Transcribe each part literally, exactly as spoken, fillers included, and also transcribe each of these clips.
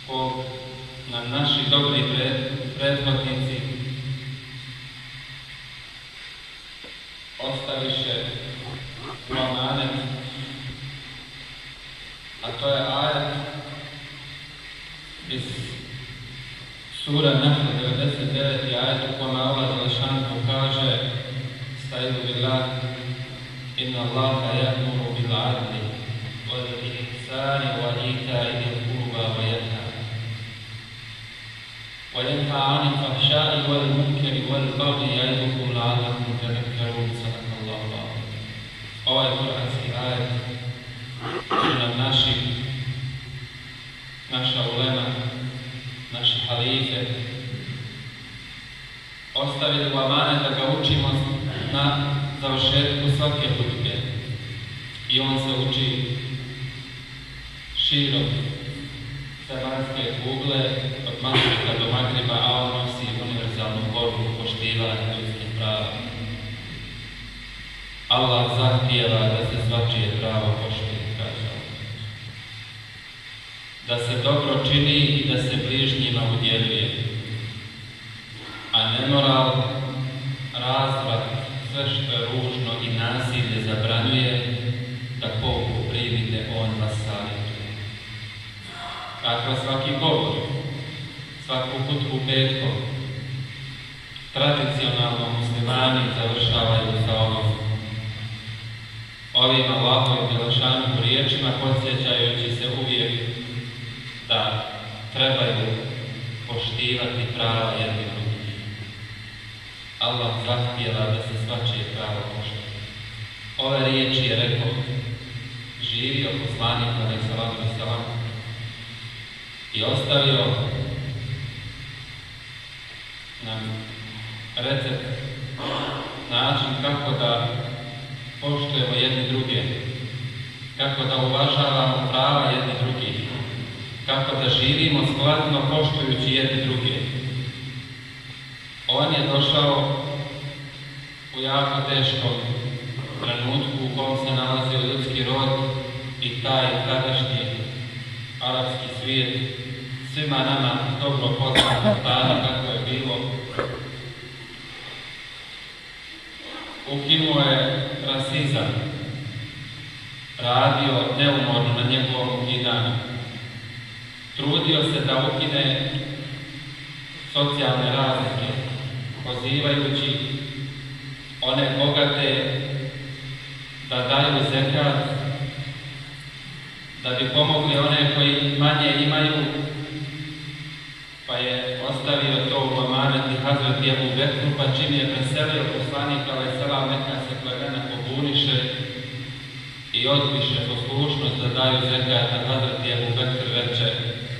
kog nam naši dobri prethodnici ostaviše u amanet, a to je ajet iz sura Nahl devedeset deveti ajet u kome Allah Đelešanu kaže: Staizu billah, inna Allaha ya'muru bil adli wal ihsani wa ita'i dhil qurba wa yanha wa yanha 'anil fahsha'i wal munkari wal baghi ya'idukum la'allakum tadhakkarun. Sadakallahu al-azim. Ovaj kuranski ajet su nam naši, naša ulema, naši halife ostavili u amanet da ga učimo na završetku svake hutbe. I on se uči širom zemaljske kugle od Mašrika do Magriba, a on nosi univerzalnu poruku poštivanja ljudskih prava. Allah zahtijeva da se svačije pravo poštuje, kaže Allah. Da se dobro čini i da se bližnjima udjeljuje. A nemoral, razvrat, sve što je ružno i nasilje zabranjuje, da pouku primite, on vas savjetuje. Dakle, svaki govor, svaku hutbu petkom, tradicionalno muslimani završavaju sa ovom. Ovim Allahovim Đelešanom riječima, podsjećajući se uvijek da trebaju poštivati prava jedni drugih. Allah zahtijeva da se svačije pravo poštuje. Ove riječi je rekao, živio poslanik alejhi selatu vesselam i ostavio nam recept, način kako da poštujemo jedni druge, kako da uvažavamo prava jedni drugih, kako da živimo skladno poštujući jedni druge. On je došao u jako teškom trenutku u kom se nalazio ljudski rod i taj tadašnji arapski svijet, svima nama dobro poznato stanje kako je bilo. Ukinuo je rasizam, radio neumorno na njegovom ukidanju, trudio se da ukine socijalne razlike, pozivajući one bogate da daju zekat, da bi pomogli one koji manje imaju, pa je ostavio to u amanet i Hazreti Ebu Bekru, pa čim je preselio poslanika alejhi selam, neka se plemena pobuniše i odbiše poslušnost da daju zekat, a Hazreti Ebu Bekr reče,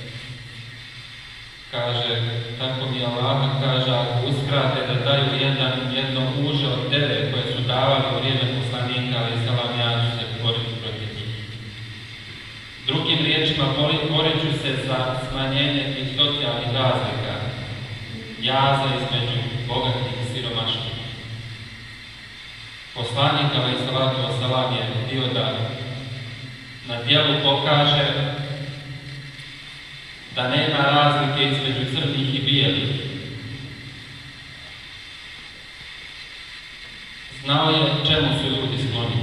kaže, tako mi Allah kaže, ako uskrate da daju jedan, jedno uže od deve koje su davali u vrijeme poslanika alejhi selam, ja ću se boriti protiv njih. Drugim riječima, borit ću se za smanjenje tih socijalnih razlika, jaza između bogatih i siromašnih. Poslanik alejhi selatu vesselam je htio da na djelu pokaže da nema razlike između crnih i bijelih. Znao je čemu su ljudi skloni.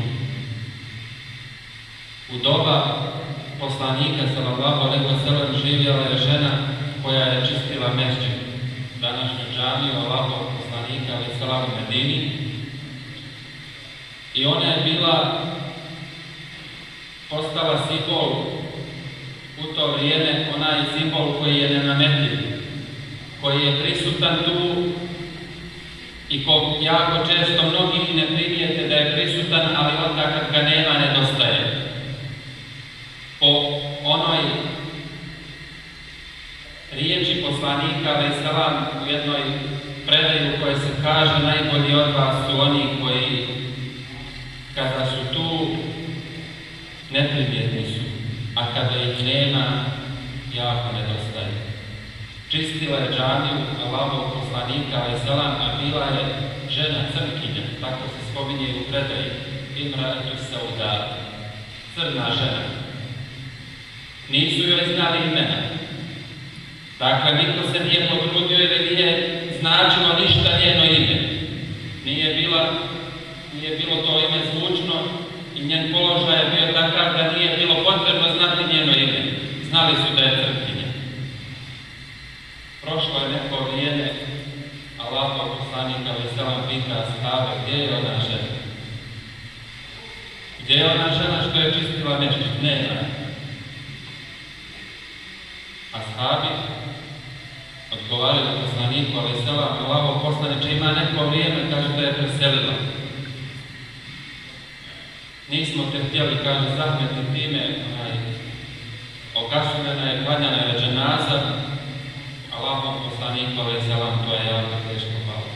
U doba poslanika sallallahu alejhi ve sellem živjela je žena koja je čistila mesdžid, današnju džamiju Allahovog poslanika alejhi selam u Medini, i ona je bila postala simbol u to vrijeme, onaj simbol koji je nenametljiv, koji je prisutan tu i ko jako često mnogi ne primijete da je prisutan, ali onda kad ga nema nedostaje. Po onoj riječi poslanika alejhi selam u jednoj predaju koje se kaže, najbolji od vas su oni koji kada su tu neprimjetni su, a kada ih nema, jako nedostaje. Čistila je džamiju Allahovog poslanika alejhi selam, a bila je žena crnkinja, tako se spominje u predaji, imratu sauda, crna žena. Nisu joj znali imena, Dakle, niko se nije potrudio ili nije značilo ništa njeno ime. Nije, bila, nije bilo to ime zvučno i njen položaj je bio takav da nije bilo potrebno znati njeno ime. Znali su da je crkvinja. Prošlo je neko vrijeme, Allahov poslanik alejhi selam pita ashabe, gdje je ona žena? Gdje je ona žena što je čistila nešto? Nema. Ashabi odgovaraju poslaniku alejhi selam, Allahov poslaniče, ima neko vrijeme, kaže da je preselila. Nismo te htjeli, kaže, zahmeti time, okašljena je, klanjana je dženaza, Allahov poslaniku alejhi selam, to je jako teško palo.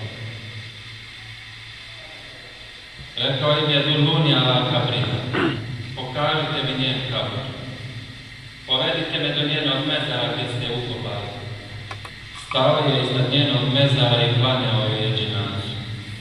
Rekao im je Duluni ala kabrina, pokažite mi njen kabur, povedite me do njenog mezara gdje ste ukopali. Stao je iznad njenog mezara i klanjao je dženazu.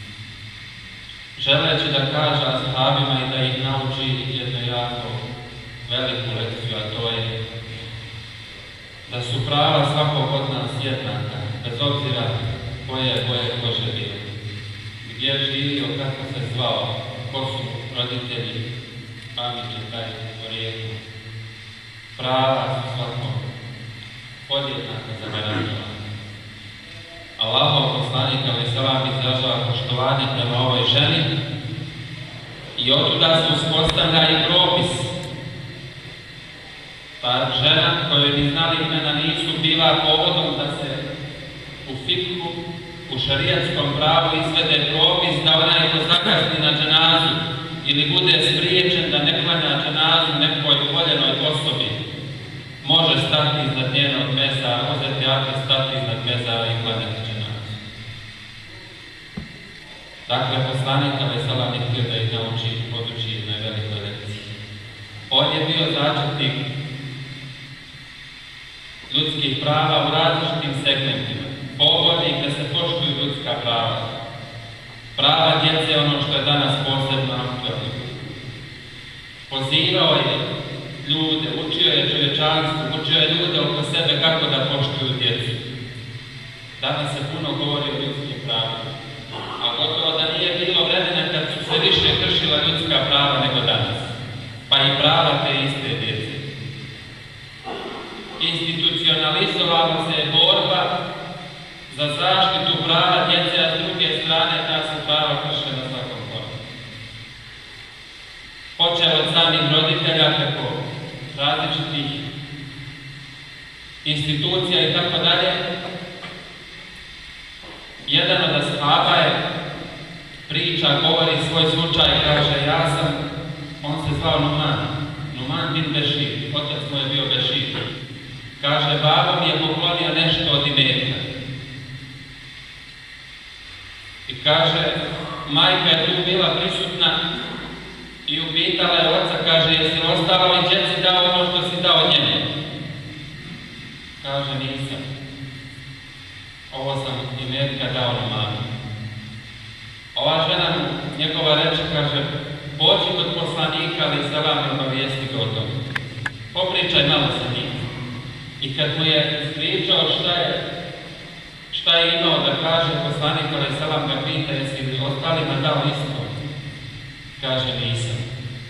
Želeći da kaže ashabima i da ih nauči jednu jako veliku lekciju, a to je da su prava svakog od nas jednaka, bez obzira koje boje kože bilo, gdje živio, kako se zvao, ko su roditelji, pamići taj porijeklo. Prava su svakog podjednaka zagarantovana. Allahov poslanik alejhi selam izražava poštovanje prema ovoj ženi i otuda se uspostavlja i propis. Ta žena, koju ni znali imena nisu, bila povodom da se u fikhu, u šarijatskom pravu izvede propis da onaj ko zakasni na dženazu ili bude spriječen da ne klanja dženazu nekoj voljenoj osobi, može stati iznad njenog mezara, uzeti abdest, stati iznad mezara i klanjati dženazu. Dakle, poslanik alejhi selam je htio da ih nauči, poduči jednoj velikoj lekciji. On je bio začetnik ljudskih prava u različitim segmentima. Pobornik da se poštuju ljudska prava. Prava djece je ono što je danas posebno aktualno. Pozivao je ljude, učio je čovječanstvo, učio je ljude oko sebe kako da poštuju djecu. Danas se puno govori o ljudskim pravima, a gotovo da nije bilo vremena kad su se više kršila ljudska prava nego danas, pa i prava te iste djece. Institucionalizovala se je borba za zaštitu prava djece, a s druge strane ta su prava krše na svakom koraku. Počeo od samih roditelja preko različitih institucija i tako dalje. Jedan od ashaba je priča, govori svoj slučaj, kaže, ja sam, on se zvao Numan, Numan bin Bešir, otac mu je bio Bešir. Kaže, babo mi je poklonio nešto od imetka. I kaže, majka je tu bila prisutna i upitala je oca, kaže, jesi ostalo i djeci dao ono što si dao njemu? Kaže, nisam. Ovo sam imetka dao Numanu. Ova žena mu, njegova reče, kaže, pođi kod poslanika, ali selam i obavijesti ga o tome. Popričaj malo sa njim. I kad mu je ispričao šta je, šta je imao da kaže, poslanik alejhi selam ga pita, jesi li ostalima dao isto? Kaže, nisam.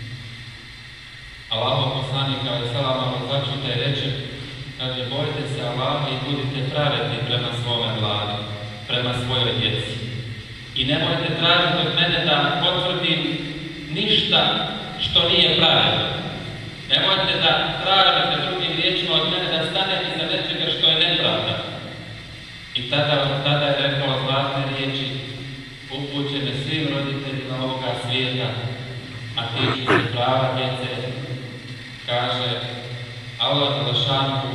Allahov poslanik alejhi selam malo začuta i reče, kaže, bojte se Allaha i budite pravedni prema svome vladi, prema svojoj djeci. I nemojte tražiti od mene da potvrdim ništa što nije pravedno. Nemojte da tražite drugim riječima od mene da stanete iza nečega što je nepravda. I tada, tada je rekao zlatne riječi upućene svim roditeljima ovoga svijeta, a tiču se prava djece. Kaže, Allah Đelešanu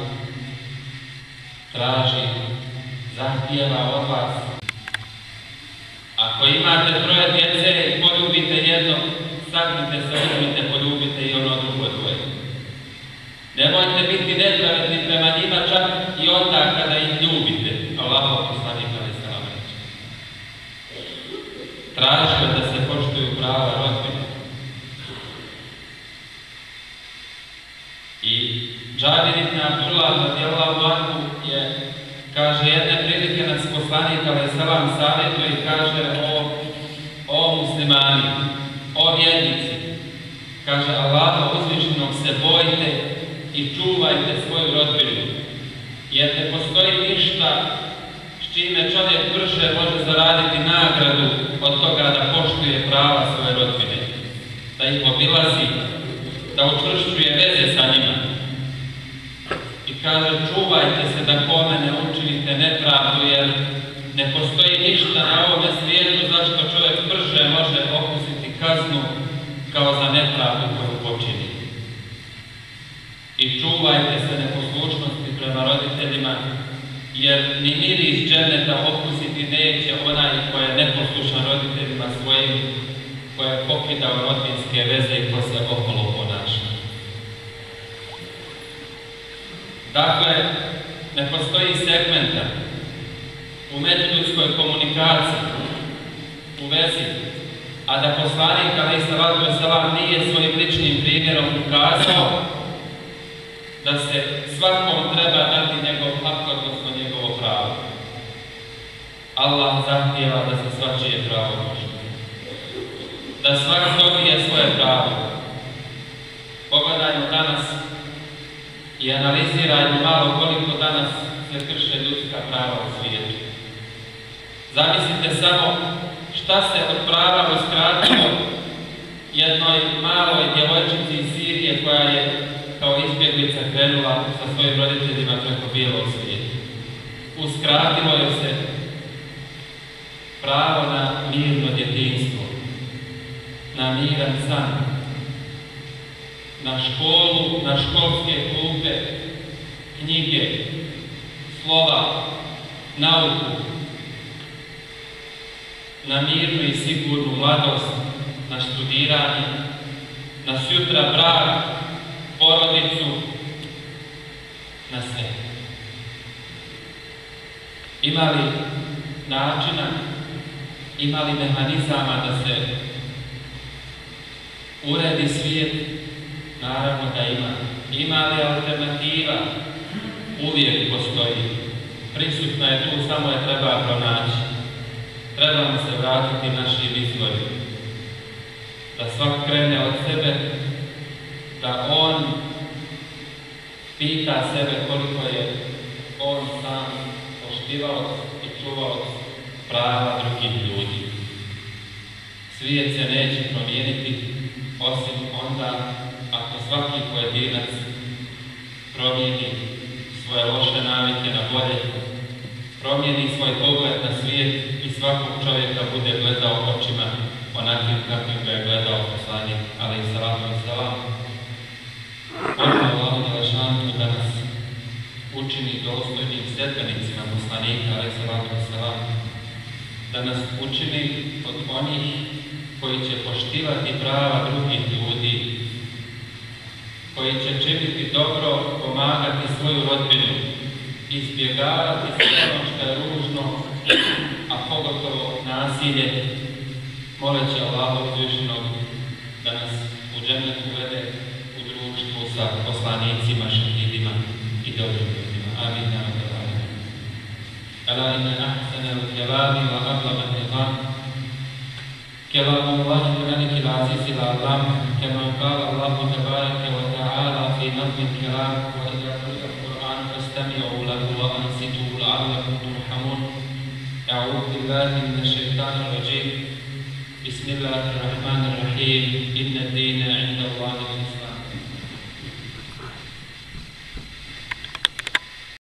traži, zahtijeva od vas. Ako imate troje djece i poljubite jedno, sagnite se, uzmite, poljubite i ono drugo dvoje. Nemojte biti nepravedni prema njima čak i onda kada ih ljubite. Allahov poslanik alejhi selam reče. Tražio da se poštuju prava rodbine. I Džabir ibn Abdullah radijallahu radijallahu anhu je, kaže, jedne prilike nas poslanik alejhi selam savjetuje i kaže o, o muslimani, o vjernici. Kaže, Allaha uzvišenog se bojite i čuvajte svoju rodbinu, jer ne postoji ništa s čime čovjek brže može zaraditi nagradu od toga da poštuje prava svoje rodbine, da ih obilazi, da učvršćuje veze sa njima. I kaže, čuvajte se da kome ne učinite nepravdu, jer ne postoji ništa na ovome svijetu zašto čovjek brže može okusiti kaznu kao za nepravdu koju počini. I čuvajte se neposlušnosti prema roditeljima, jer ni miris dženeta okusiti neće onaj koji je neposlušan roditeljima svojim, koji je pokidao rodbinske veze i ko se okolo ponaša. Dakle, ne postoji segmenta u međuljudskoj komunikaciji, u vezi, a da poslanik alejhi selatu vesselam nije svojim ličnim primjerom ukazao da se svakom treba dati njegov hak, odnosno njegovo pravo. Allah zahtijeva da se svačije pravo poštuje, da svak dobije svoje pravo. Pogledajmo danas i analizirajmo malo koliko danas se krše ljudska prava u svijetu. Zamislite samo šta se od prava uskratilo jednoj maloj djevojčici iz Sirije koja je kao izbjeglica krenula sa svojim roditeljima preko bijelog svijeta. Uskratilo je se pravo na mirno djetinjstvo, na miran san, na školu, na školske klupe, knjige, slova, nauku, na mirnu i sigurnu mladost, na studiranje, na sutra brak, porodicu, na sve. Ima li načina, ima li mehanizama da se uredi svijet? Naravno da ima. Ima li alternativa? Uvijek postoji. Prisutna je tu, samo je treba pronaći. Trebamo se vratiti našim izvorima. Da svak krene od sebe, da on pita sebe koliko je on sam poštivalac i čuvalac prava drugih ljudi. Svijet se neće promijeniti osim onda ako svaki pojedinac promijeni svoje loše navike na bolje, promijeni svoj pogled na svijet i svakog čovjeka bude gledao očima onakvim kakvim ga je gledao poslanik alejhi selatu vesselam. Molim Allahu dželešanu da nas učini dostojnim sledbenicima poslanika alejhi selatu vesselam, da nas učini od onih koji će poštivati prava drugih ljudi, koji će činiti dobro, pomagati svoju rodbinu, izbjegavati sve ono što je ružno, a pogotovo nasilje, moleći Allaha uzvišenog da nas u džennet uvede u društvu sa poslanicima, šehidima i dobrim ljudima. Amin. Ala inna ahsana al-kalami wa ablagha an-nizam كلام الله الملك العزيز العظام كما قال الله تبارك وتعالى في نظم الكلام وإذا قرئ القرآن فاستمعوا له وأنصتوا لعلكم ترحمون. أعوذ بالله من الشيطان الرجيم. بسم الله الرحمن الرحيم. إن الدين عند الله الإسلام